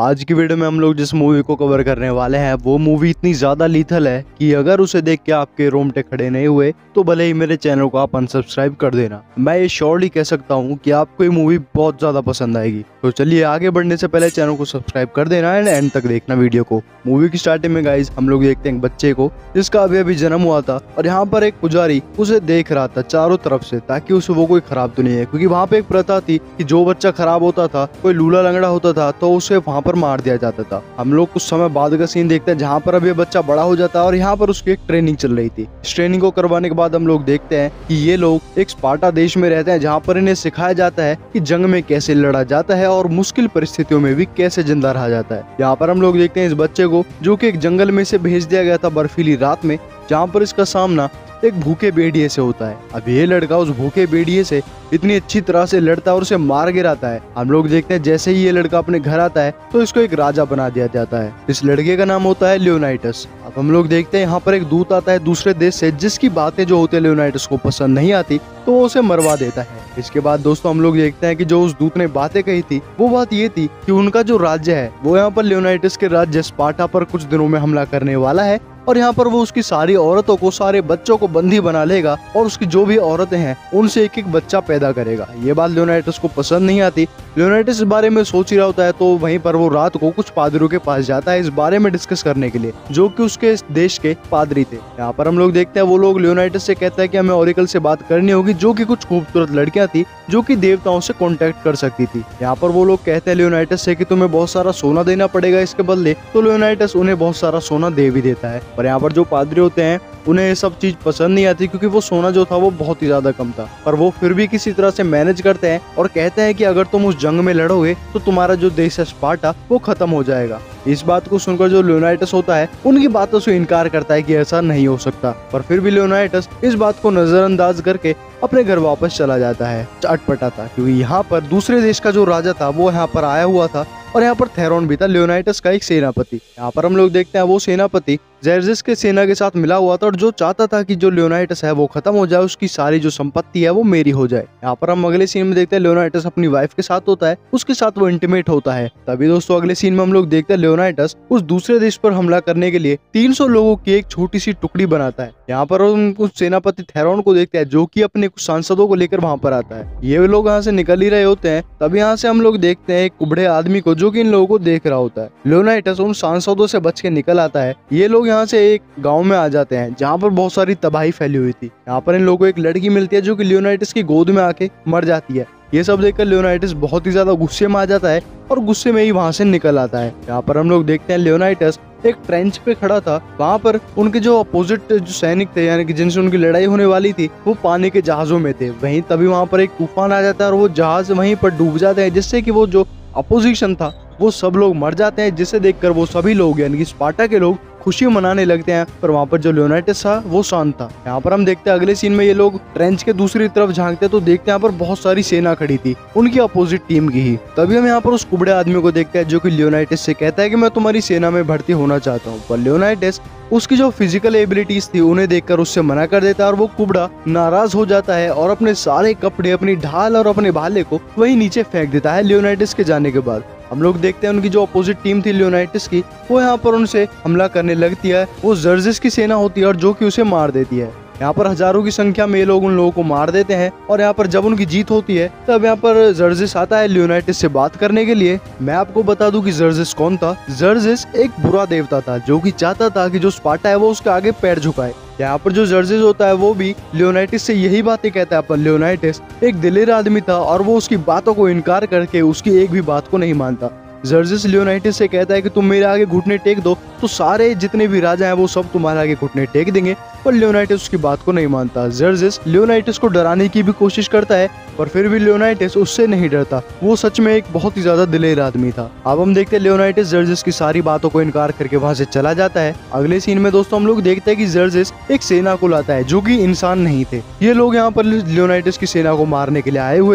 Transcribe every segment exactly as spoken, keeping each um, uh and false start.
आज की वीडियो में हम लोग जिस मूवी को कवर करने वाले हैं वो मूवी इतनी ज्यादा लीथल है कि अगर उसे देख के आपके रोंगटे खड़े नहीं हुए तो भले ही मेरे चैनल को आप अनसब्सक्राइब कर देना। मैं ये श्योरली कह सकता हूँ कि आपको ये मूवी बहुत ज्यादा पसंद आएगी। तो चलिए आगे बढ़ने से पहले चैनल को सब्सक्राइब कर देना एंड एंड तक देखना वीडियो को। मूवी की स्टार्टिंग में गाइज हम लोग देखते हैं बच्चे को जिसका अभी अभी जन्म हुआ था और यहाँ पर एक पुजारी उसे देख रहा था चारों तरफ से ताकि उसे वो कोई खराब तो नहीं है, क्योंकि वहाँ पे एक प्रथा थी कि जो बच्चा खराब होता था, कोई लूला लंगड़ा होता था तो उसे वहाँ पर मार दिया जाता था। हम लोग कुछ समय बाद का सीन देखते हैं जहाँ पर अभी बच्चा बड़ा हो जाता है और यहाँ पर उसकी एक ट्रेनिंग चल रही थी। इस ट्रेनिंग को करवाने के बाद हम लोग देखते हैं कि ये लोग एक स्पार्टा देश में रहते हैं जहाँ पर इन्हें सिखाया जाता है कि जंग में कैसे लड़ा जाता है और मुश्किल परिस्थितियों में भी कैसे जिंदा रहा जाता है। यहाँ पर हम लोग देखते हैं इस बच्चे को जो कि एक जंगल में से भेज दिया गया था बर्फीली रात में, जहाँ पर इसका सामना एक भूखे भेड़िए से होता है। अब ये लड़का उस भूखे भेड़िए से इतनी अच्छी तरह से लड़ता है और उसे मार गिराता है। हम लोग देखते हैं जैसे ही ये लड़का अपने घर आता है तो इसको एक राजा बना दिया जाता है। इस लड़के का नाम होता है लियोनाइटस। अब हम लोग देखते हैं यहाँ पर एक दूत आता है दूसरे देश से जिसकी बातें जो होती है लियोनाइटस को पसंद नहीं आती तो वो उसे मरवा देता है। इसके बाद दोस्तों हम लोग देखते हैं कि जो उस दूत ने बातें कही थी वो बात ये थी कि उनका जो राज्य है वो यहाँ पर लियोनाइटस के राज्य स्पार्टा पर कुछ दिनों में हमला करने वाला है और यहाँ पर वो उसकी सारी औरतों को, सारे बच्चों को बंदी बना लेगा और उसकी जो भी औरतें हैं उनसे एक एक बच्चा पैदा करेगा। ये बात लियोनाइटस को पसंद नहीं आती। लियोनाइटस इस बारे में सोच ही रहा होता है तो वहीं पर वो रात को कुछ पादरियों के पास जाता है इस बारे में डिस्कस करने के लिए, जो कि उसके देश के पादरी थे। यहाँ पर हम लोग देखते हैं वो लोग लियोनाइटस से कहता है कि हमें ओरेकल से बात करनी होगी, जो कि कुछ खूबसूरत लड़कियां थी जो कि देवताओं से कांटेक्ट कर सकती थी। यहाँ पर वो लोग कहते हैं लियोनाइटस से कि तुम्हें बहुत सारा सोना देना पड़ेगा इसके बदले, तो लियोनाइटस उन्हें बहुत सारा सोना दे भी देता है। पर यहाँ पर जो पादरी होते हैं उन्हें ये सब चीज पसंद नहीं आती क्योंकि वो सोना जो था वो बहुत ही ज्यादा कम था, पर वो फिर भी किसी तरह से मैनेज करते हैं और कहते हैं कि अगर तुम उस जंग में लड़ोगे तो तुम्हारा जो देश है स्पार्टा वो खत्म हो जाएगा। इस बात को सुनकर जो लियोनाइटस होता है उनकी बातों से इनकार करता है कि ऐसा नहीं हो सकता, पर फिर भी लियोनाइटस इस बात को नजरअंदाज करके अपने घर वापस चला जाता है अटपटा था, क्योंकि यहाँ पर दूसरे देश का जो राजा था वो यहाँ पर आया हुआ था और यहाँ पर थेरोन भी था, लियोनाइटस का एक सेनापति। यहाँ पर हम लोग देखते हैं वो सेनापति जेर्जिस के सेना के साथ मिला हुआ था और जो चाहता था कि जो लियोनाइटस है वो खत्म हो जाए, उसकी सारी जो संपत्ति है वो मेरी हो जाए। यहाँ पर हम अगले सीन में देखते हैं लियोनाइटस अपनी वाइफ के साथ होता है, उसके साथ वो इंटीमेट होता है। तभी दोस्तों अगले सीन में हम लोग देखते हैं लियोनाइटस उस दूसरे देश पर हमला करने के लिए तीन सौ लोगों की एक छोटी सी टुकड़ी बनाता है। यहाँ पर हम कुछ सेनापति थेरोन को देखते हैं जो की अपने कुछ सांसदों को लेकर वहाँ पर आता है। ये लोग यहाँ से निकल ही रहे होते हैं, तभी यहाँ से हम लोग देखते हैं एक कुबड़े आदमी को जो कि इन लोगों को देख रहा होता है। लियोनाइटस उन सांसदों से बच के निकल आता है। ये लोग यहाँ से एक गांव में आ जाते हैं जहाँ पर बहुत सारी तबाही फैली हुई थी। यहाँ पर इन लोगों को एक लड़की मिलती है जो कि लियोनाइटस की गोद में आके मर जाती है। ये सब देखकर लियोनाइटस बहुत ही ज्यादा गुस्से में आ जाता है और गुस्से में ही वहाँ से निकल आता है। यहाँ पर हम लोग देखते हैं लियोनाइटस एक ट्रेंच पे खड़ा था, वहाँ पर उनके जो अपोजिट जो सैनिक थे यानी कि जिनसे उनकी लड़ाई होने वाली थी वो पानी के जहाजों में थे। वहीं तभी वहाँ पर एक तूफान आ जाता है और वो जहाज वहीं पर डूब जाते हैं, जिससे कि वो जो अपोजिशन था वो सब लोग मर जाते हैं, जिसे देखकर वो सभी लोग यानी कि स्पार्टा के लोग खुशी मनाने लगते हैं। पर वहाँ पर जो लियोनाइटस था वो शांत था। यहाँ पर हम देखते हैं अगले सीन में ये लोग ट्रेंच के दूसरी तरफ झांकते तो देखते हैं यहाँ पर बहुत सारी सेना खड़ी थी उनकी अपोजिट टीम की ही। तभी हम यहाँ पर उस कुबड़े आदमी को देखते हैं जो कि लियोनाइटस से कहता है कि मैं तुम्हारी सेना में भर्ती होना चाहता हूँ, पर लियोनाइटस उसकी जो फिजिकल एबिलिटीज थी उन्हें देखकर उससे मना कर देता है और वो कुबड़ा नाराज हो जाता है और अपने सारे कपड़े, अपनी ढाल और अपने भाले को वही नीचे फेंक देता है लियोनाइटस के जाने के बाद। हम लोग देखते हैं उनकी जो अपोजिट टीम थी लियोनाइटस की वो यहाँ पर उनसे हमला करने लगती है। वो जेर्जिस की सेना होती है और जो कि उसे मार देती है। यहाँ पर हजारों की संख्या में ये लोग उन लोगों को मार देते हैं और यहाँ पर जब उनकी जीत होती है तब यहाँ पर जेर्जिस आता है लियोनाइटस से बात करने के लिए। मैं आपको बता दूं कि जेर्जिस कौन था। जेर्जिस एक बुरा देवता था जो कि चाहता था कि जो स्पार्टा है वो उसके आगे पैर झुकाए। यहाँ पर जो जेर्जिस होता है वो भी लियोनाइटस से यही बातें कहता है, पर लियोनाइटस एक दिलेर आदमी था और वो उसकी बातों को इनकार करके उसकी एक भी बात को नहीं मानता। जेर्जिस लियोनाइटस से कहता है कि तुम मेरे आगे घुटने टेक दो तो सारे जितने भी राजा हैं वो सब तुम्हारे आगे घुटने टेक देंगे, पर लियोनाइटस उसकी बात को नहीं मानता। जेर्जिस लियोनाइटस को डराने की भी कोशिश करता है पर फिर भी लियोनाइटस उससे नहीं डरता। वो सच में एक बहुत ही ज्यादा दिलेर आदमी था। अब हम देखते हैं लियोनाइटस जेर्जिस की सारी बातों को इनकार करके वहाँ से चला जाता है। अगले सीन में दोस्तों हम लोग देखते हैं कि जेर्जिस एक सेना को लाता है जो कि इंसान नहीं थे। ये लोग यहाँ पर लियोनाइटस की सेना को मारने के लिए आए हुए थे।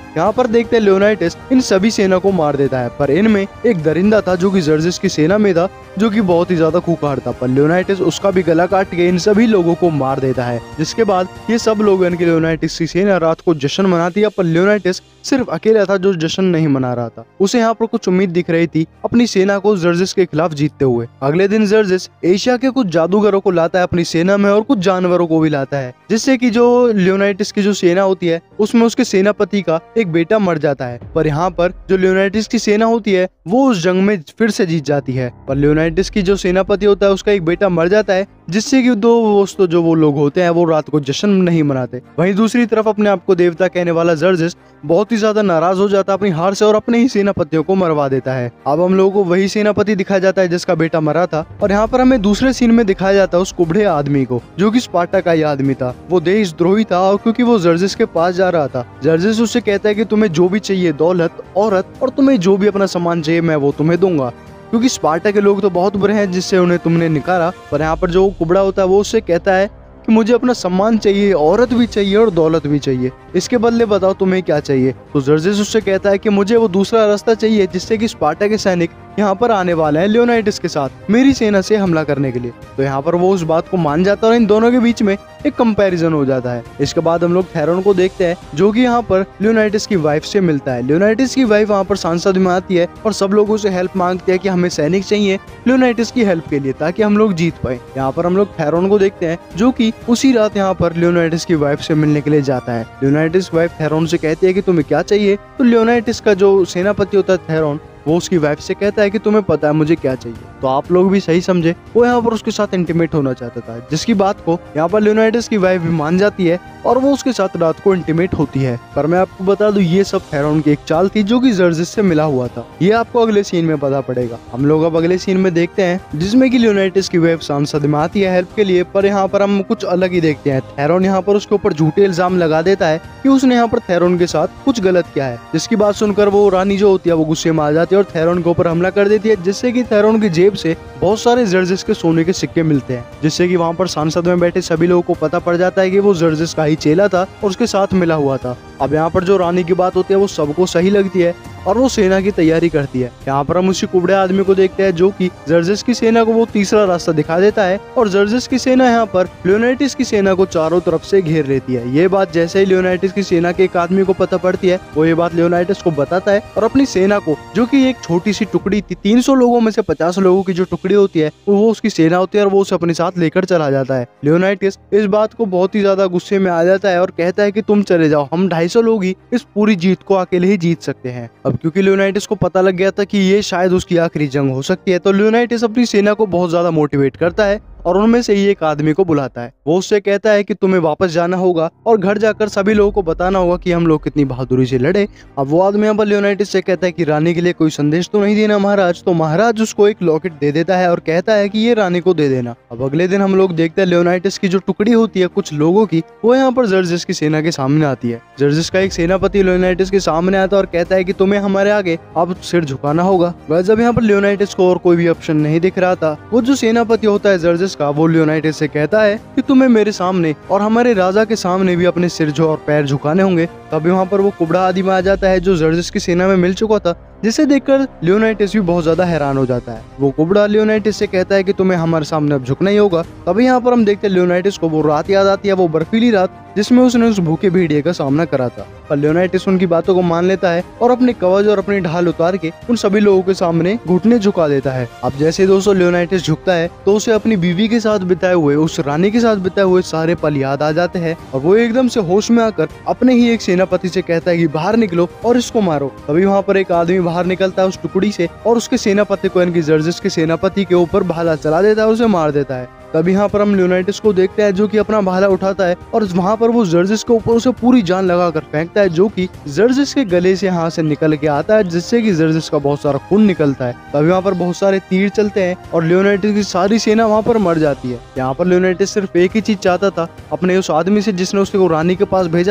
यहाँ पर देखते हैं लियोनाइटिस इन सभी सेना को मार देता है, पर इनमें एक दरिंदा था जो कि जर्जिस की सेना में था, जो कि बहुत ही ज्यादा खूंखार था। पर लियोनाइटिस उसका भी गला काट के इन सभी लोगों को मार देता है, जिसके बाद ये सब लोग इनके लियोनाइटिस की सेना रात को जश्न मनाती है। पर लियोनाइटिस सिर्फ अकेला था जो जश्न नहीं मना रहा था। उसे यहाँ पर कुछ उम्मीद दिख रही थी अपनी सेना को जर्जिस के खिलाफ जीतते हुए। अगले दिन जर्जिस एशिया के कुछ जादूगरों को लाता है अपनी सेना में और कुछ जानवरों को भी लाता है, जिससे कि जो लियोनाइटिस की जो सेना होती है उसमें उसके सेनापति का एक बेटा मर जाता है। पर यहाँ पर जो लियोनाइटिस की सेना होती है वो उस जंग में फिर से जीत जाती है। पर लियोनाइटिस की जो सेनापति होता है उसका एक बेटा मर जाता है, जिससे कि दो दोस्तों जो वो लोग होते हैं वो रात को जश्न नहीं मनाते। वहीं दूसरी तरफ अपने आप को देवता कहने वाला जर्जिस बहुत ही ज्यादा नाराज हो जाता है अपनी हार से और अपने ही सेनापतियों को मरवा देता है। अब हम लोगों को वही सेनापति दिखाया जाता है जिसका बेटा मरा था, और यहाँ पर हमें दूसरे सीन में दिखाया जाता है उस कुबड़े आदमी को जो कि स्पार्टा का ही आदमी था। वो देशद्रोही था और क्योंकि वो जर्जिस के पास जा रहा था, जर्जिस उससे कहता है कि तुम्हें जो भी चाहिए, दौलत, औरत और तुम्हें जो भी अपना सामान चाहिए मैं वो तुम्हें दूंगा, क्योंकि स्पार्टा के लोग तो बहुत बुरे हैं जिससे उन्हें तुमने निकाला। पर यहाँ पर जो कुबड़ा होता है वो उससे कहता है कि मुझे अपना सम्मान चाहिए, औरत भी चाहिए और दौलत भी चाहिए, इसके बदले बताओ तुम्हें क्या चाहिए। तो जर्जिस उससे कहता है कि मुझे वो दूसरा रास्ता चाहिए जिससे कि स्पार्टा के सैनिक यहाँ पर आने वाले हैं लियोनाइटिस के साथ मेरी सेना से हमला करने के लिए। तो यहाँ पर वो उस बात को मान जाता है और इन दोनों के बीच में एक कंपैरिजन हो जाता है। इसके बाद हम लोग थेरोन को देखते हैं जो कि यहाँ पर लियोनाइटिस की वाइफ से मिलता है। लियोनाइटिस की वाइफ वहाँ पर सांसद में आती है और सब लोगों से हेल्प मांगती है कि हमें सैनिक चाहिए लियोनाइटिस की हेल्प के लिए ताकि हम लोग जीत पाए। यहाँ पर हम लोग थेरोन को देखते हैं जो कि उसी रात यहाँ पर लियोनाइटिस की वाइफ से मिलने के लिए जाता है। लियोनाइटिस वाइफ थेरोन से कहती है कि तुम्हें क्या चाहिए, तो लियोनाइटिस का जो सेनापति होता है थेरोन वो उसकी वाइफ से कहता है कि तुम्हें पता है मुझे क्या चाहिए। तो आप लोग भी सही समझे, वो यहाँ पर उसके साथ इंटीमेट होना चाहता था, जिसकी बात को यहाँ पर लियोनाइटिस की वाइफ भी मान जाती है और वो उसके साथ रात को इंटीमेट होती है। पर मैं आपको बता दूं ये सब थेरोन की एक चाल थी जो कि जर्जिस से मिला हुआ था। ये आपको अगले सीन में पता पड़ेगा। हम लोग अब अगले सीन में देखते हैं जिसमें कि लियोनाइटिस की वाइफ सांसद में आती है हेल्प के लिए, पर यहाँ पर हम कुछ अलग ही देखते हैं। थेरोन यहाँ पर उसके ऊपर झूठे इल्जाम लगा देता है कि उसने यहाँ पर थेरोन के साथ कुछ गलत किया है, जिसकी बात सुनकर वो रानी जो होती है वो गुस्से में आ जाती है और थेरोन के ऊपर हमला कर देती है, जिससे कि थेरोन की जेब से बहुत सारे जर्जिस के सोने के सिक्के मिलते हैं, जिससे कि वहाँ पर सांसद में बैठे सभी लोगों को पता पड़ जाता है कि वो जर्जिस का ही चेला था और उसके साथ मिला हुआ था। अब यहाँ पर जो रानी की बात होती है वो सबको सही लगती है और वो सेना की तैयारी करती है। यहाँ पर हम उसी कुबड़े आदमी को देखते हैं जो कि जर्जिस की सेना को वो तीसरा रास्ता दिखा देता है और जर्जिस की सेना यहाँ पर लियोनाइटिस की सेना को चारों तरफ से घेर लेती है। ये बात जैसे ही लियोनाइटिस की सेना के एक आदमी को पता पड़ती है वो ये बात लियोनाइटिस को बताता है और अपनी सेना को, जो कि एक छोटी सी टुकड़ी थी, तीन सौ लोगों में से पचास लोगों की जो टुकड़ी होती है वो उसकी सेना होती है और वो उसे अपने साथ लेकर चला जाता है। लियोनाइटिस इस बात को बहुत ही ज्यादा गुस्से में आ जाता है और कहता है कि तुम चले जाओ, हम ढाई सौ लोग ही इस पूरी जीत को अकेले ही जीत सकते हैं। अब क्योंकि लियोनाइटिस को पता लग गया था कि ये शायद उसकी आखिरी जंग हो सकती है, तो लियोनाइटिस अपनी सेना को बहुत ज्यादा मोटिवेट करता है और उनमें से ही एक आदमी को बुलाता है। वो उससे कहता है कि तुम्हें वापस जाना होगा और घर जाकर सभी लोगों को बताना होगा कि हम लोग कितनी बहादुरी से लड़े। अब वो आदमी यहाँ पर लियोनाइटिस से कहता है कि रानी के लिए कोई संदेश तो नहीं देना महाराज। तो महाराज उसको एक लॉकेट दे देता है और कहता है कि ये रानी को दे देना। अब अगले दिन हम लोग देखते हैं लियोनाइटिस की जो टुकड़ी होती है कुछ लोगों की, वो यहाँ पर जर्जिस की सेना के सामने आती है। जर्जिस का एक सेनापति लियोनाइटिस के सामने आता है और कहता है कि तुम्हें हमारे आगे अब सिर झुकाना होगा। वह जब यहाँ पर लियोनाइटिस को और कोई भी ऑप्शन नहीं दिख रहा था, वो जो सेनापति होता है जर्जिस का, वो लियोनाइटिस से कहता है कि तुम्हें मेरे सामने और हमारे राजा के सामने भी अपने सिर जो और पैर झुकाने होंगे। तभी वहाँ पर वो कुबड़ा आदमी आ जाता है जो जर्जिस की सेना में मिल चुका था, जिसे देखकर लियोनाइटिस भी बहुत ज्यादा हैरान हो जाता है। वो कुबड़ा लियोनाइटिस से कहता है कि तुम्हें हमारे सामने अब झुकना ही होगा। तभी यहाँ पर हम देखते हैं लियोनाइटिस को वो रात याद आती है, वो बर्फीली रात जिसमें उसने उस भूखे भेड़िए का सामना करा था। पर लियोनाइटिस उनकी बातों को मान लेता है और अपने कवच और अपनी ढाल उतार के उन सभी लोगों के सामने घुटने झुका देता है। अब जैसे दोस्तों लियोनाइटिस झुकता है तो उसे अपनी बीवी के साथ बिताए हुए, उस रानी के साथ बिताए हुए सारे पल याद आ जाते हैं और वो एकदम से होश में आकर अपने ही एक सेनापति से कहता है कि बाहर निकलो और इसको मारो। तभी वहाँ पर एक आदमी बाहर निकलता है उस टुकड़ी से और उसके सेनापति को, यानी जर्जिस के सेनापति के ऊपर भाला चला देता है, उसे मार देता है। तभी यहाँ पर हम लियोनाइटिस को देखते हैं जो कि अपना भाला उठाता है और वहाँ पर वो जर्जिस के ऊपर उसे पूरी जान लगाकर फेंकता है, जो कि जर्जिस के गले से हाथ से निकल के आता है, जिससे कि जर्जिस का बहुत सारा खून निकलता है। तभी वहाँ पर बहुत सारे तीर चलते हैं और लियोनाइटिस की सारी सेना वहाँ पर मर जाती है। यहाँ पर लियोनाइटिस सिर्फ एक ही चीज चाहता था अपने उस आदमी से जिसने उसको रानी के पास भेजा था,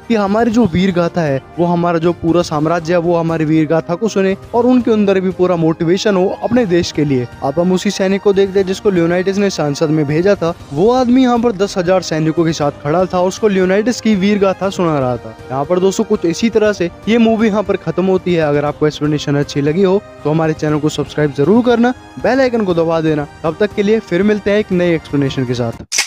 कि हमारी जो वीर गाथा है वो हमारा जो पूरा साम्राज्य है वो हमारी वीर गाथा को सुने और उनके अंदर भी पूरा मोटिवेशन हो अपने देश के लिए। अब हम उसी सैनिक को देखते हैं जिसको लियोनाइटिस ने संसद में भेजा था। वो आदमी यहाँ पर दस हजार सैनिकों के साथ खड़ा था और उसको लियोनाइटिस की वीर गाथा सुना रहा था। यहाँ पर दोस्तों कुछ इसी तरह से ये मूवी यहाँ पर खत्म होती है। अगर आपको एक्सप्लेनेशन अच्छी लगी हो तो हमारे चैनल को सब्सक्राइब जरूर करना, बेल आइकन को दबा देना। तब तक के लिए फिर मिलते हैं एक नए एक्सप्लेनेशन के साथ।